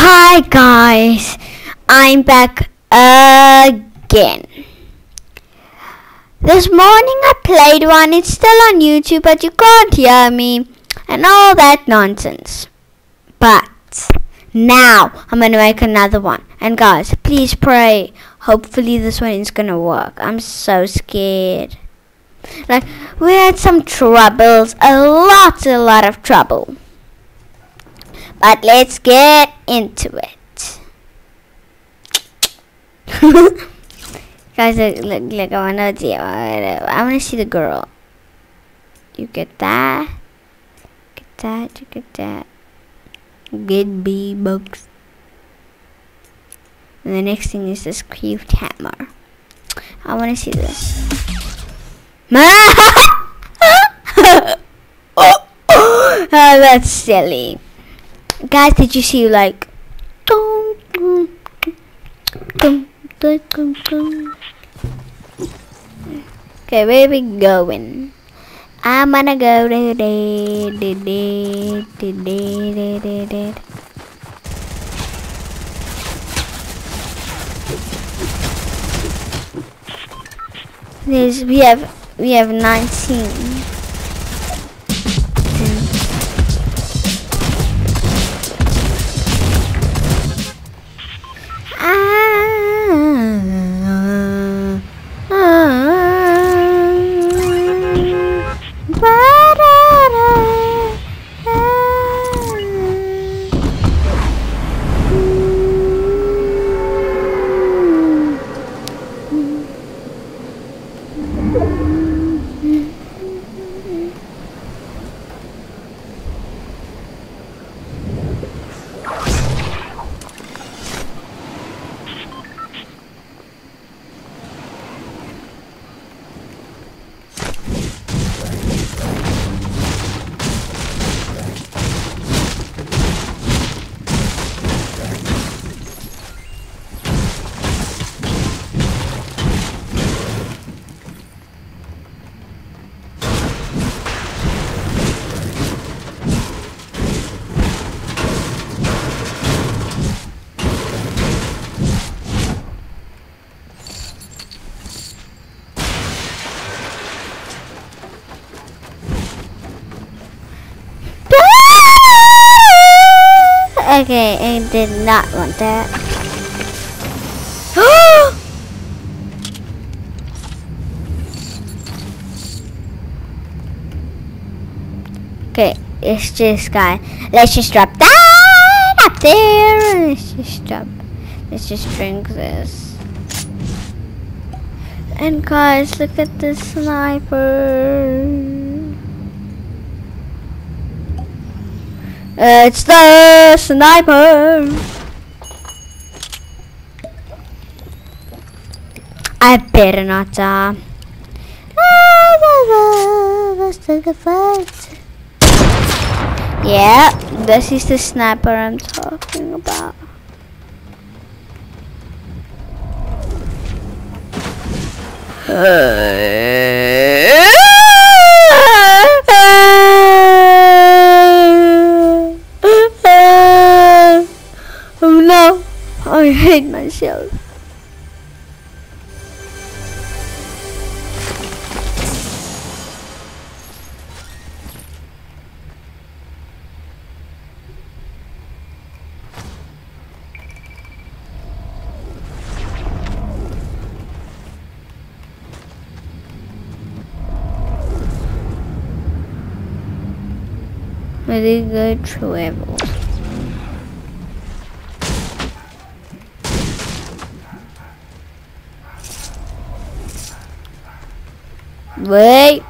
Hi guys, I'm back again. This morning I played one, it's still on YouTube but you can't hear me and all that nonsense. But now I'm gonna make another one. And guys, please pray. Hopefully this one is gonna work. I'm so scared. Like, we had some troubles, a lot of trouble. But let's get into it. Guys, look, I wanna see the girl. You get that? You get that. Get B-bucks. And the next thing is this cute hammer. I wanna see this. Oh, that's silly. Guys, did you see like okay, where we going? I'm gonna go There's we have 19. Okay, I did not want that. Okay, it's this guy. Let's just drop that up there. Let's just drink this. And guys, look at the sniper. It's the sniper. I better not die. Let's take a fight. Yeah, this is the sniper I'm talking about. Oh no, I hate myself. Really good travel. Wait.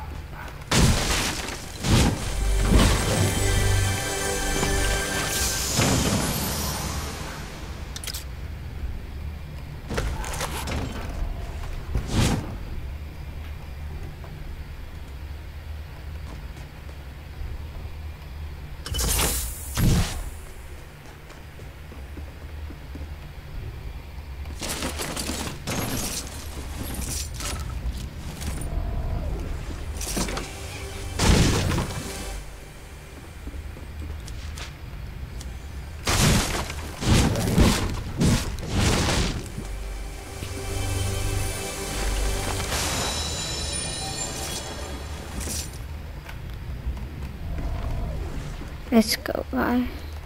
Let's go, guys.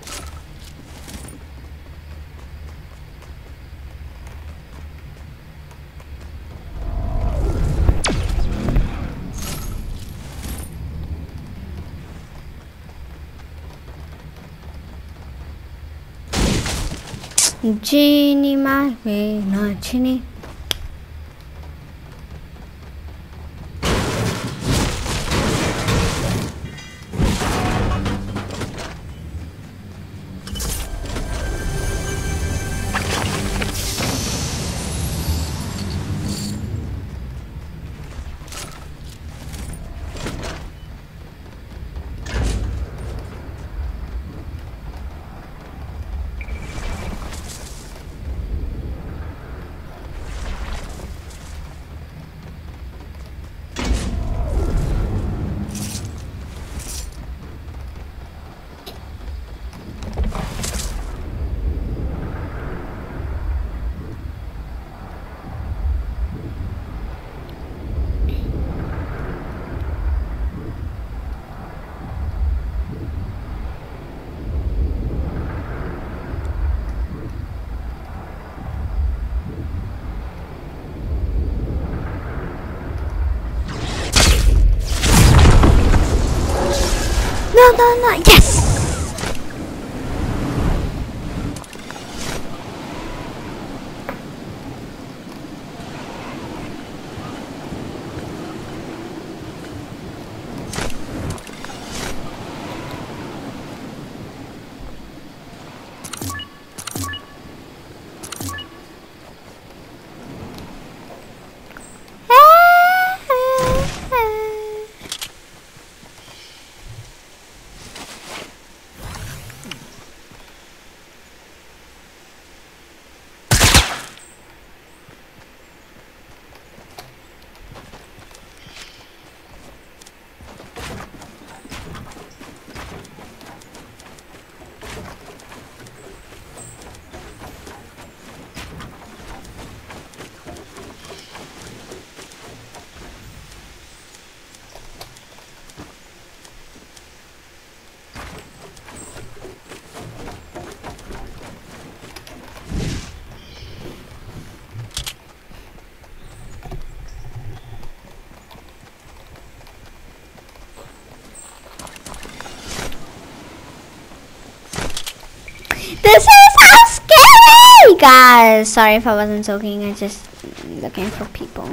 Genie, my way, not Genie. No, yes! This is so scary, guys. Sorry if I wasn't talking. I just looking for people.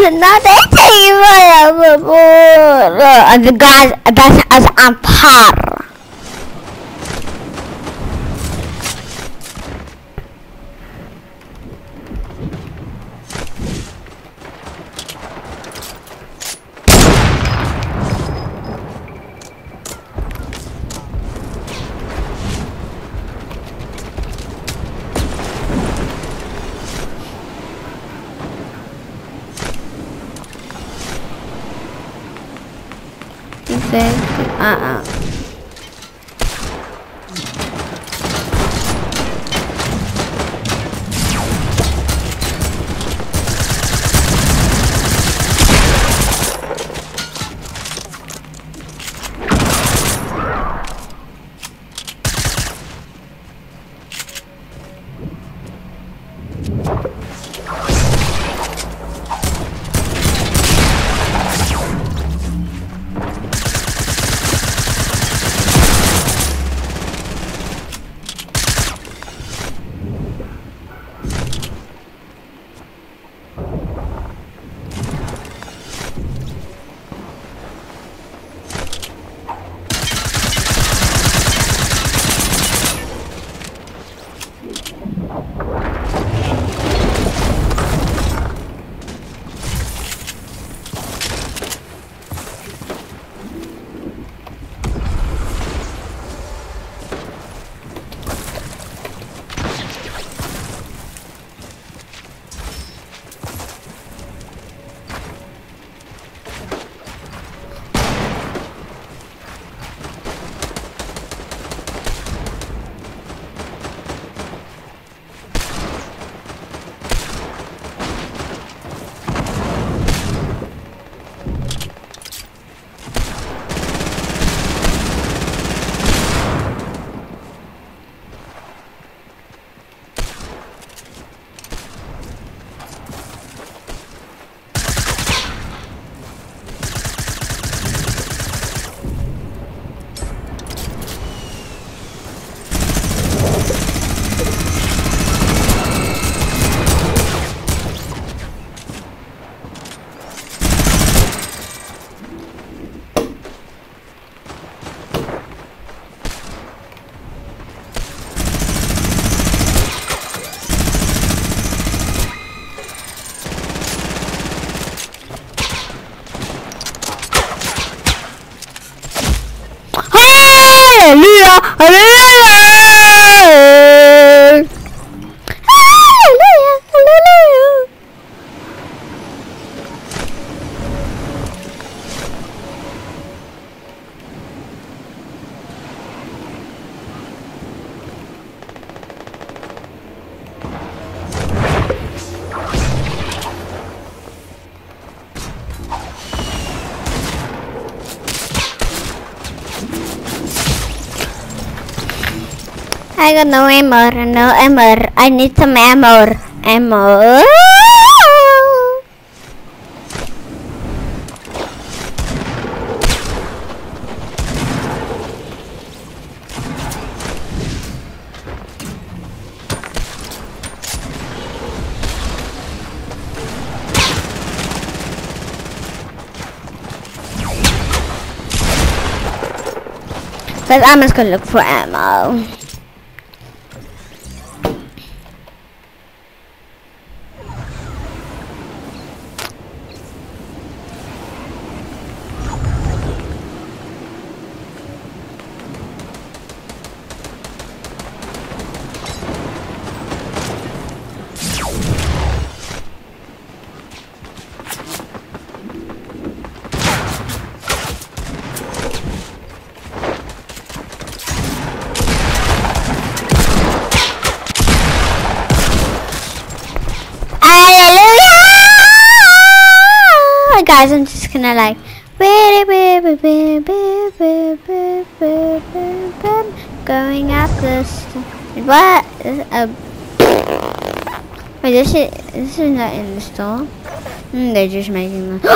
Not anything. The guys, that's as I'm par. Hallelujah! Hallelujah! Hallelujah! Hallelujah! I got no ammo, no ammo. I need some ammo. Ammo. But I'm just gonna look for ammo. Guys, I'm just gonna like going up this. What? Wait, this is not in the store. They're just making the.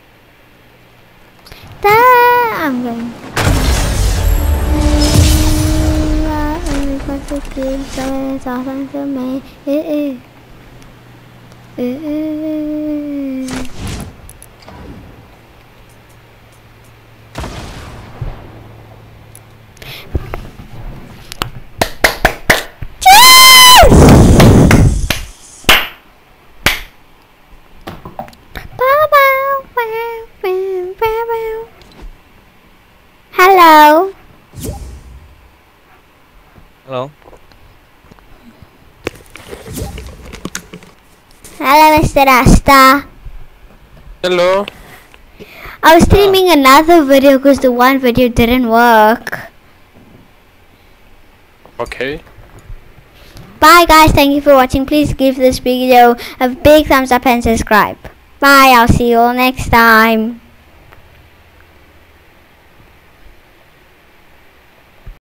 I'm going. it's awesome to me. Hello. Hello. Hello, Mr. Rasta. Hello. I was streaming another video because the one video didn't work. Okay. Bye guys, thank you for watching. Please give this video a big thumbs up and subscribe. Bye, I'll see you all next time.